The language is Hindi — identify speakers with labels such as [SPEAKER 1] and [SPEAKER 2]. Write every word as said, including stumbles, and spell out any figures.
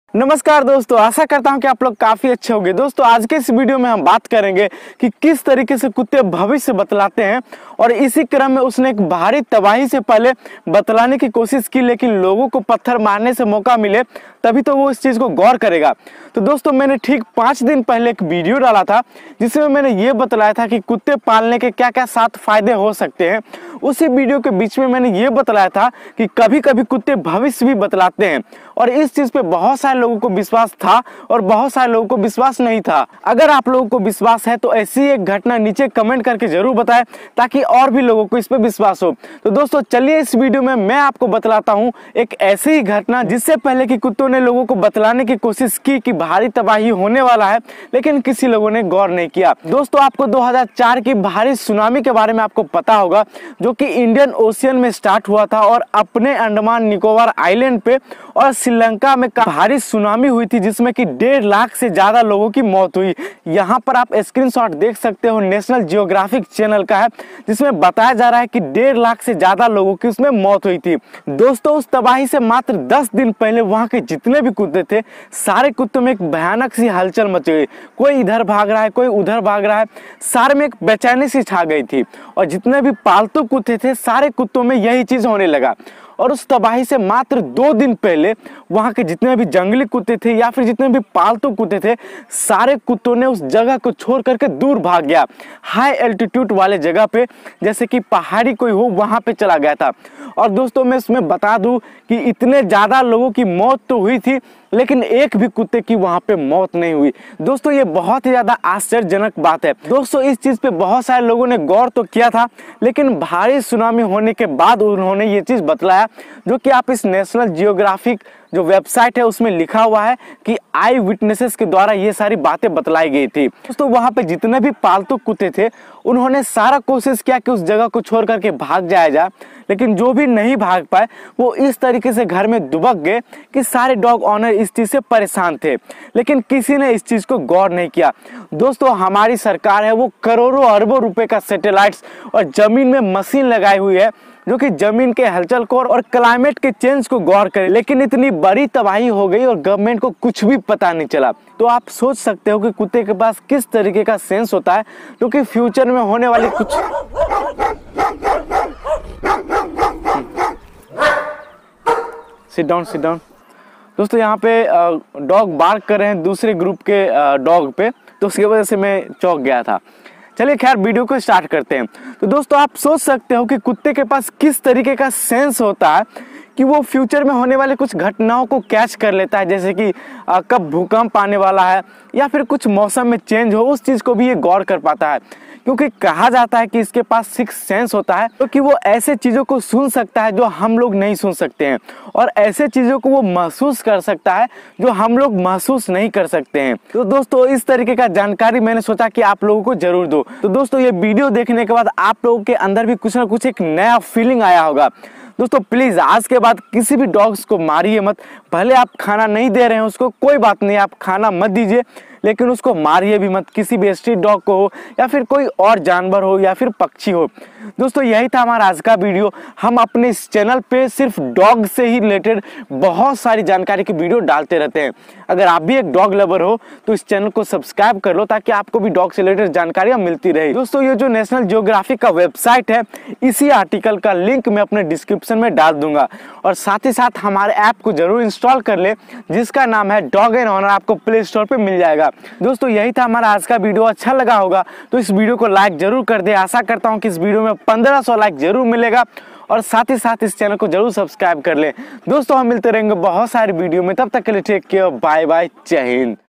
[SPEAKER 1] नमस्कार दोस्तों, आशा करता हूं कि आप लोग काफी अच्छे होंगे। दोस्तों आज के इस वीडियो में हम बात करेंगे कि किस तरीके से कुत्ते भविष्य बतलाते हैं और इसी क्रम में उसने एक भारी तबाही से पहले बतलाने की कोशिश की, लेकिन लोगों को पत्थर मारने से मौका मिले तभी तो वो इस चीज को गौर करेगा। तो दोस्तों मैंने ठीक पाँच दिन पहले एक वीडियो डाला था जिसमें मैंने ये बतलाया था कि कुत्ते पालने के क्या क्या सात फायदे हो सकते हैं। उसी वीडियो के बीच में मैंने ये बतलाया था कि कभी कभी कुत्ते भविष्य भी बतलाते हैं और इस चीज पे बहुत सारे लोगों को विश्वास था और बहुत सारे लोगों को विश्वास नहीं था। अगर आप लोगों को विश्वास है तो ऐसी एक घटना नीचे कमेंट करके जरूर बताएं ताकि और भी लोगों को इस पे विश्वास हो। तो दोस्तों चलिए इस वीडियो में मैं आपको बतलाता हूँ एक ऐसी ही घटना जिससे पहले कि कुत्तों ने लोगों को बतलाने की कोशिश की कि भारी तबाही होने वाला है, लेकिन किसी लोगों ने गौर नहीं किया। दोस्तों आपको दो हज़ार चार की भारी सुनामी के बारे में आपको पता होगा जो कि इंडियन ओशियन में स्टार्ट हुआ था और अपने अंडमान निकोबार आइलैंड पे और श्रीलंका में भारी सुनामी हुई थी जिसमें कि डेढ़ लाख से ज्यादा लोगों की मौत हुई। यहाँ पर आप स्क्रीनशॉट देख सकते हो, नेशनल जियोग्राफिक चैनल का है, जिसमें बताया जा रहा है कि डेढ़ लाख से ज्यादा लोगों की उसमें मौत हुई थी। दोस्तों उस तबाही से मात्र दस दिन पहले वहां के जितने भी कुत्ते थे सारे कुत्तों में एक भयानक सी हलचल मच गई। कोई इधर भाग रहा है, कोई उधर भाग रहा है, सारे में एक बेचैनी सी छा गई थी और जितने भी पालतू कुत्ते थे सारे कुत्तों में यही चीज होने लगा। और उस तबाही से मात्र दो दिन पहले वहां के जितने भी जंगली कुत्ते थे या फिर जितने भी पालतू कुत्ते थे सारे कुत्तों ने उस जगह को छोड़ करके दूर भाग गया। हाई एल्टीट्यूड वाले जगह पे, जैसे कि पहाड़ी कोई हो, वहां पे चला गया था। और दोस्तों मैं इसमें बता दूं कि इतने ज्यादा लोगों की मौत तो हुई थी लेकिन एक भी कुत्ते की वहां पे मौत नहीं हुई। दोस्तों ये बहुत ही ज्यादा आश्चर्यजनक बात है। दोस्तों इस चीज पे बहुत सारे लोगों ने गौर तो किया था, लेकिन भारी सुनामी होने के बाद उन्होंने ये चीज बतलाया जो कि आप इस नेशनल जियोग्राफिक जो वेबसाइट है उसमें लिखा हुआ है कि आई विटनेसेस के द्वारा ये सारी बातें बतलाई गई थी। दोस्तों वहां पे जितने भी पालतू कुत्ते थे उन्होंने सारा कोशिश किया कि उस जगह को छोड़ करके भाग जाया जाए, लेकिन जो भी नहीं भाग पाए वो इस तरीके से घर में दुबक गए कि सारे डॉग ऑनर इस चीज से परेशान थे, लेकिन किसी ने इस चीज को गौर नहीं किया। दोस्तों हमारी सरकार है वो करोड़ों अरबों रुपए का सैटेलाइट्स और जमीन में मशीन लगाई हुई है जो कि जमीन के हलचल को और क्लाइमेट के चेंज को गौर करे, लेकिन इतनी बड़ी तबाही हो गई और गवर्नमेंट को कुछ भी पता नहीं चला। तो आप सोच सकते हो कि कुत्ते के पास किस तरीके का सेंस होता है जो कि फ्यूचर में होने वाली कुछ सिट डाउन सिट डाउन दोस्तों यहाँ पे डॉग बार्क कर रहे हैं दूसरे ग्रुप के डॉग पे, तो उसकी वजह से मैं चौंक गया था। चलिए खैर वीडियो को स्टार्ट करते हैं। तो दोस्तों आप सोच सकते हो कि कुत्ते के पास किस तरीके का सेंस होता है कि वो फ्यूचर में होने वाले कुछ घटनाओं को कैच कर लेता है, जैसे कि आ, कब भूकंप आने वाला है या फिर कुछ मौसम में चेंज हो, उस चीज को भी ये गौर कर पाता है। क्योंकि कहा जाता है कि इसके पास सिक्स सेंस होता है, तो कि वो ऐसे चीजों को सुन सकता है जो हम लोग नहीं सुन सकते हैं और ऐसे चीजों को वो महसूस कर सकता है जो हम लोग महसूस नहीं कर सकते हैं। तो दोस्तों इस तरीके का जानकारी मैंने सोचा कि आप लोगों को जरूर दो। तो दोस्तों ये वीडियो देखने के बाद आप लोगों के अंदर भी कुछ ना कुछ एक नया फीलिंग आया होगा। दोस्तों प्लीज आज के बाद किसी भी डॉग्स को मारिए मत। भले आप खाना नहीं दे रहे हैं उसको, कोई बात नहीं, आप खाना मत दीजिए, लेकिन उसको मारिए भी मत, किसी भी स्ट्रीट डॉग को हो या फिर कोई और जानवर हो या फिर पक्षी हो। दोस्तों यही था हमारा आज का वीडियो। हम अपने इस चैनल पे सिर्फ डॉग से ही रिलेटेड बहुत सारी जानकारी की वीडियो डालते रहते हैं। अगर आप भी एक डॉग लवर हो तो इस चैनल को सब्सक्राइब कर लो ताकि आपको भी डॉग से रिलेटेड जानकारियां मिलती रहे। दोस्तों ये जो नेशनल जियोग्राफिक का वेबसाइट है, इसी आर्टिकल का लिंक मैं अपने डिस्क्रिप्शन में डाल दूंगा और साथ ही साथ हमारे ऐप को जरूर इंस्टॉल कर ले जिसका नाम है डॉग एंड ऑनर, आपको प्ले स्टोर पे मिल जाएगा। दोस्तों यही था हमारा आज का वीडियो। अच्छा लगा होगा तो इस वीडियो को लाइक जरूर कर दे। आशा करता हूँ कि इस वीडियो में पंद्रह सौ लाइक जरूर मिलेगा और साथ ही साथ इस चैनल को जरूर सब्सक्राइब कर ले। दोस्तों हम मिलते रहेंगे बहुत सारी वीडियो में, तब तक के लिए टेक केयर, बाय बाय, जय हिंद।